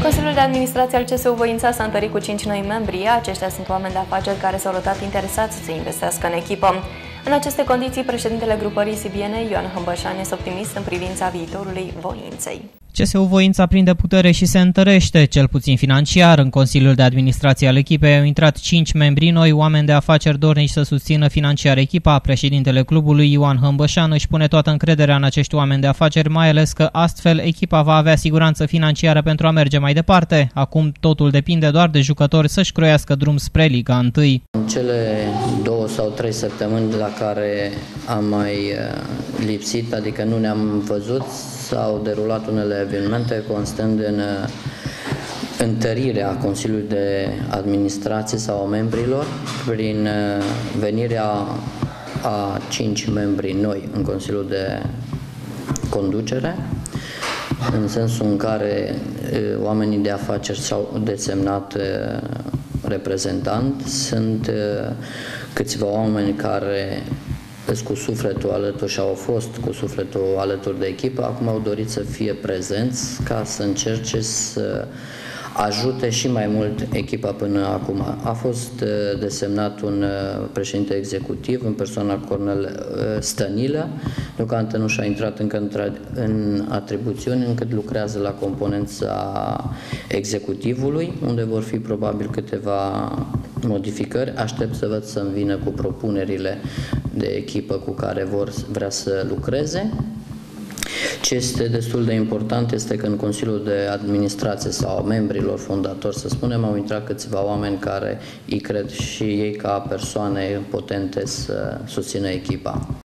Consiliul de Administrație al CSU Voința s-a întărit cu 5 noi membri. Aceștia sunt oameni de afaceri care s-au arătat interesați să investească în echipă. În aceste condiții, președintele grupării sibiene, Ioan Hâmbășan, este optimist în privința viitorului Voinței. CSU Voința prinde putere și se întărește, cel puțin financiar. În Consiliul de Administrație al echipei au intrat 5 membri noi, oameni de afaceri dornici să susțină financiar echipa. Președintele clubului, Ioan Hâmbășan, își pune toată încrederea în acești oameni de afaceri, mai ales că astfel echipa va avea siguranță financiară pentru a merge mai departe. Acum totul depinde doar de jucători să-și croiască drum spre Liga 1. În cele 2 sau 3 săptămâni la care am mai lipsit, adică nu ne-am văzut, s-au derulat unele evenimente constând în întărirea Consiliului de Administrație sau a membrilor prin venirea a 5 membri noi în Consiliul de Conducere, în sensul în care oamenii de afaceri s-au desemnat reprezentant. Sunt câțiva oameni care sunt cu sufletul alături și au fost cu sufletul alături de echipă, acum au dorit să fie prezenți ca să încerce să ajute și mai mult echipa până acum. A fost desemnat un președinte executiv în persoana Cornel Stănilă. Deocamdată nu și-a intrat încă în atribuțiuni, încât lucrează la componența executivului, unde vor fi probabil câteva modificări. Aștept să văd să-mi vină cu propunerile de echipă cu care vrea să lucreze. Ce este destul de important este că în Consiliul de Administrație sau membrilor fondatori, să spunem, au intrat câțiva oameni care îi cred și ei ca persoane potente să susțină echipa.